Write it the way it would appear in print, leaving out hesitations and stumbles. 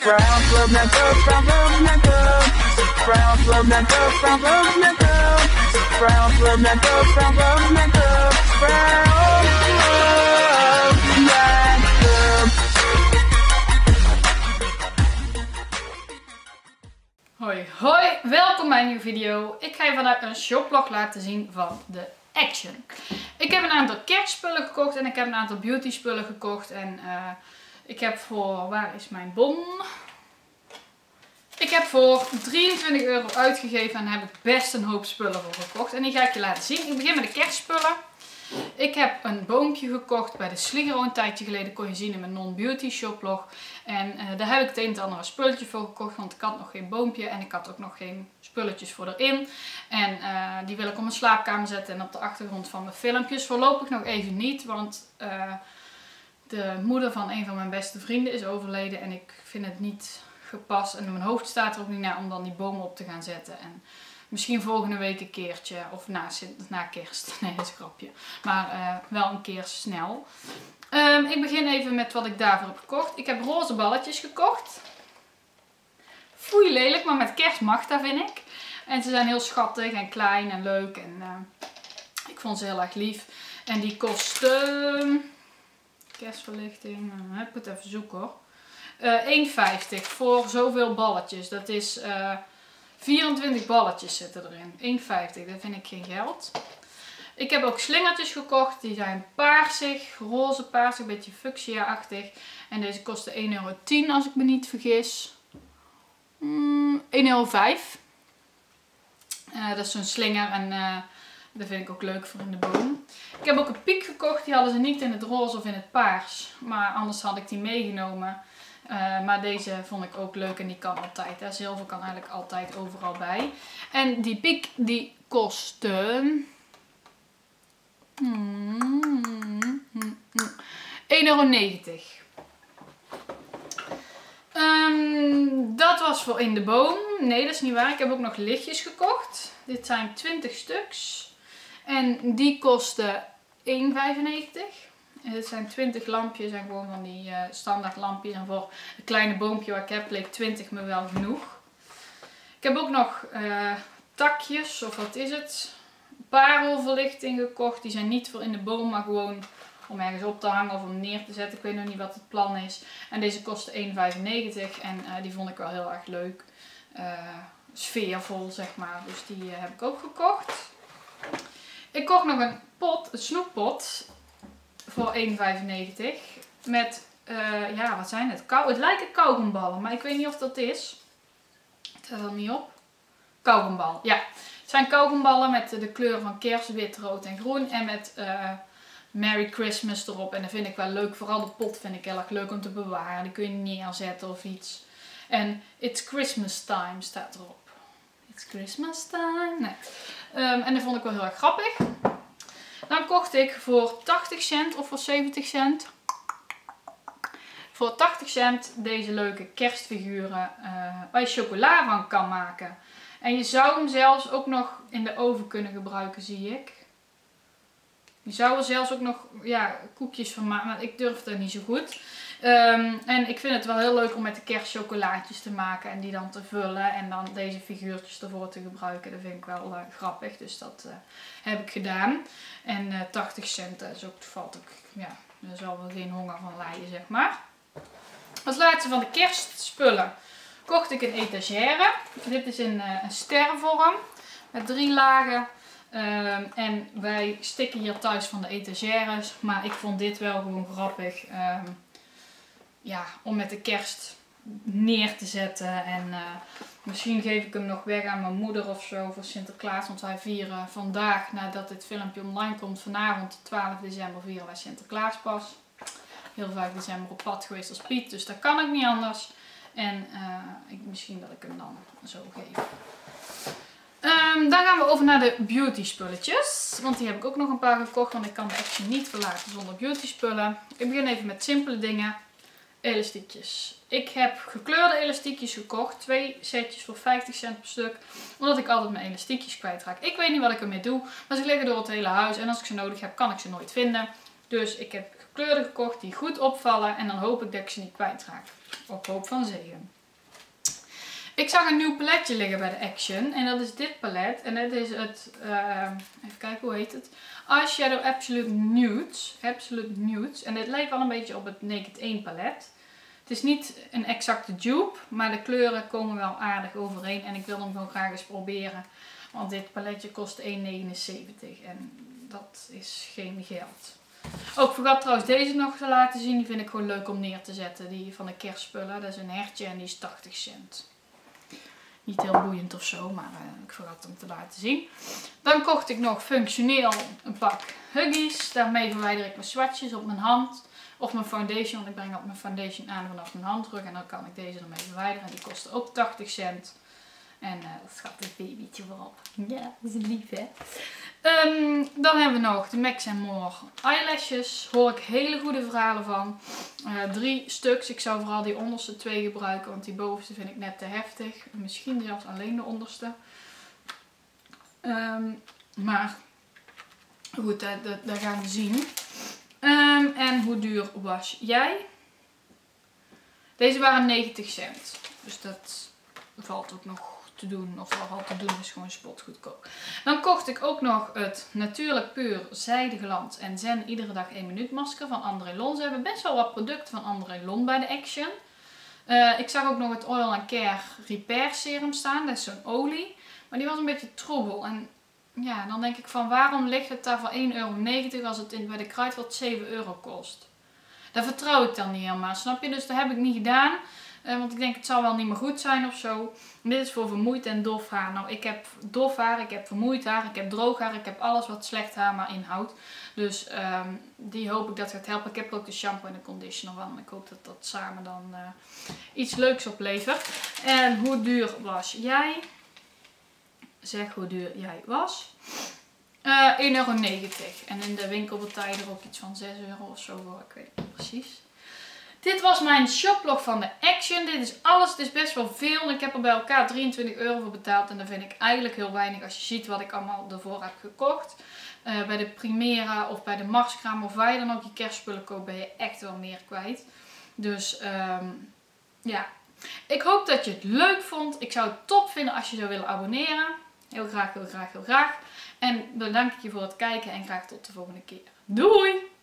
Frans loopt net op, Frans loopt net op. Frans loopt net op, Frans loopt net op. Frans loopt net op, Frans loopt net op. Frans loopt net op. Hoi hoi, welkom bij een nieuwe video. Ik ga je vandaag een shoplog laten zien van de Action. Ik heb een aantal kerstspullen gekocht en ik heb een aantal beauty spullen gekocht. En ik heb voor, waar is mijn bon? Ik heb voor 23 euro uitgegeven en daar heb ik best een hoop spullen voor gekocht. En die ga ik je laten zien. Ik begin met de kerstspullen. Ik heb een boompje gekocht bij de Sligero een tijdje geleden. Kon je zien in mijn non-beauty shoplog. En daar heb ik het een en ander spulletjes voor gekocht. Want ik had nog geen boompje en ik had ook nog geen spulletjes voor erin. En die wil ik op mijn slaapkamer zetten en op de achtergrond van mijn filmpjes. Voorlopig nog even niet, want de moeder van een van mijn beste vrienden is overleden. En ik vind het niet gepast. En mijn hoofd staat er ook niet naar om dan die bomen op te gaan zetten. En misschien volgende week een keertje. Of na kerst. Nee, dat is een grapje. Maar wel een keer snel. Ik begin even met wat ik daarvoor heb gekocht. Ik heb roze balletjes gekocht. Foei lelijk, maar met kerst mag dat, vind ik. En ze zijn heel schattig en klein en leuk. En ik vond ze heel erg lief. En die kosten... kerstverlichting. Ik moet even zoeken hoor. 1,50 voor zoveel balletjes. Dat is 24 balletjes zitten erin. 1,50. Dat vind ik geen geld. Ik heb ook slingertjes gekocht. Die zijn paarsig, roze paarsig, een beetje fuchsia-achtig. En deze kosten 1,10 euro als ik me niet vergis. 1,05 euro. Dat is zo'n slinger en dat vind ik ook leuk voor in de boom. Ik heb ook een piek gekocht. Die hadden ze niet in het roze of in het paars. Maar anders had ik die meegenomen. Maar deze vond ik ook leuk en die kan altijd. Hè. Zilver kan eigenlijk altijd overal bij. En die piek die kostte... 1,90 euro. Dat was voor in de boom. Nee, dat is niet waar. Ik heb ook nog lichtjes gekocht. Dit zijn 20 stuks. En die kosten 1,95. En dit zijn 20 lampjes en gewoon van die standaard lampjes. En voor een kleine boompje wat ik heb, leek 20 me wel genoeg. Ik heb ook nog takjes, of wat is het? Parelverlichting gekocht. Die zijn niet voor in de boom, maar gewoon om ergens op te hangen of om neer te zetten. Ik weet nog niet wat het plan is. En deze kostte 1,95 en die vond ik wel heel erg leuk. Sfeervol zeg maar. Dus die heb ik ook gekocht. Ik kocht nog een pot, een snoeppot voor 1,95 met, ja wat zijn het? Het lijken kauwgomballen, maar ik weet niet of dat is. Het staat er niet op. Kauwgombal, ja. Het zijn kauwgomballen met de kleur van kerst, wit, rood en groen. En met Merry Christmas erop. En dat vind ik wel leuk. Vooral de pot vind ik heel erg leuk om te bewaren. Die kun je neerzetten of iets. En It's Christmas Time staat erop. It's Christmas Time. Nee. En dat vond ik wel heel erg grappig. Dan kocht ik voor 80 cent of voor 70 cent. Voor 80 cent deze leuke kerstfiguren waar je chocola van kan maken. En je zou hem zelfs ook nog in de oven kunnen gebruiken, zie ik. Je zou er zelfs ook nog koekjes van maken, maar ik durf dat niet zo goed. En ik vind het wel heel leuk om met de kerstchocolaatjes te maken en die dan te vullen. En dan deze figuurtjes ervoor te gebruiken. Dat vind ik wel grappig, dus dat heb ik gedaan. En 80 cent is ook, valt ook, ja, er zal wel geen honger van lijden, zeg maar. Als laatste van de kerstspullen kocht ik een etagère. Dit is in een stervorm met 3 lagen. En wij stikken hier thuis van de etagères. Maar ik vond dit wel gewoon grappig. Ja, om met de kerst neer te zetten. En misschien geef ik hem nog weg aan mijn moeder of zo voor Sinterklaas. Want wij vieren vandaag, nadat dit filmpje online komt, vanavond 12 december vieren wij Sinterklaas pas. Heel 5 december op pad geweest als Piet. Dus dat kan ik niet anders. En misschien dat ik hem dan zo geef. Dan gaan we over naar de beauty spulletjes. Want die heb ik ook nog een paar gekocht. Want ik kan de Action niet verlaten zonder beauty spullen. Ik begin even met simpele dingen. Elastiekjes. Ik heb gekleurde elastiekjes gekocht. 2 setjes voor 50 cent per stuk. Omdat ik altijd mijn elastiekjes kwijtraak. Ik weet niet wat ik ermee doe. Maar ze liggen door het hele huis. En als ik ze nodig heb, kan ik ze nooit vinden. Dus ik heb gekleurde gekocht die goed opvallen. En dan hoop ik dat ik ze niet kwijtraak. Op hoop van zegen. Ik zag een nieuw paletje liggen bij de Action. En dat is dit palet. En dat is het, even kijken hoe heet het. Eyeshadow Absolute Nudes. Absolute Nudes. En dit lijkt wel een beetje op het Naked 1 palet. Het is niet een exacte dupe. Maar de kleuren komen wel aardig overeen. En ik wil hem gewoon graag eens proberen. Want dit paletje kost 1,79. En dat is geen geld. Ook vergat trouwens deze nog te laten zien. Die vind ik gewoon leuk om neer te zetten. Die van de kerstspullen. Dat is een hertje en die is 80 cent. Niet heel boeiend of zo, maar ik vergat hem te laten zien. Dan kocht ik nog functioneel een pak Huggies. Daarmee verwijder ik mijn swatches op mijn hand. Of mijn foundation, want ik breng altijd mijn foundation aan vanaf mijn handdruk. En dan kan ik deze ermee verwijderen. En die kosten ook 80 cent. En dat gaat het babytje voorop. Ja, dat is lief hè. Dan hebben we nog de Max More eyelashes. Hoor ik hele goede verhalen van. 3 stuks. Ik zou vooral die onderste 2 gebruiken. Want die bovenste vind ik net te heftig. Misschien zelfs alleen de onderste. Maar goed, dat gaan we zien. En hoe duur was jij? Deze waren 90 cent. Dus dat valt ook nog te doen. Of wat valt te doen is gewoon spotgoedkoop. Dan kocht ik ook nog het Natuurlijk Puur Zijdeglans en Zen Iedere Dag 1 Minuut masker van André Lon. Ze hebben best wel wat producten van André Lon bij de Action. Ik zag ook nog het Oil & Care Repair Serum staan. Dat is zo'n olie. Maar die was een beetje troebel. En ja, dan denk ik van waarom ligt het daar voor 1,90 € als het bij de Kruidvat 7 € kost. Daar vertrouw ik dan niet helemaal, snap je? Dus dat heb ik niet gedaan. Want ik denk het zal wel niet meer goed zijn of zo. Dit is voor vermoeid en dof haar. Nou, ik heb dof haar, ik heb vermoeid haar, ik heb droog haar. Ik heb alles wat slecht haar maar inhoudt. Dus die hoop ik dat gaat helpen. Ik heb ook de shampoo en de conditioner van. Ik hoop dat dat samen dan iets leuks oplevert. En hoe duur was jij? Zeg hoe duur jij was. 1,90 €. En in de winkel betaal je er ook iets van 6 € of zo voor. Ik weet niet precies. Dit was mijn shoplog van de Action. Dit is alles. Het is best wel veel. Ik heb er bij elkaar 23 € voor betaald. En dat vind ik eigenlijk heel weinig als je ziet wat ik allemaal ervoor heb gekocht. Bij de Primera of bij de Marskraam of waar je dan ook je kerstspullen koopt ben je echt wel meer kwijt. Dus ja. Ik hoop dat je het leuk vond. Ik zou het top vinden als je zou willen abonneren. Heel graag, heel graag, heel graag. En bedank ik je voor het kijken en graag tot de volgende keer. Doei!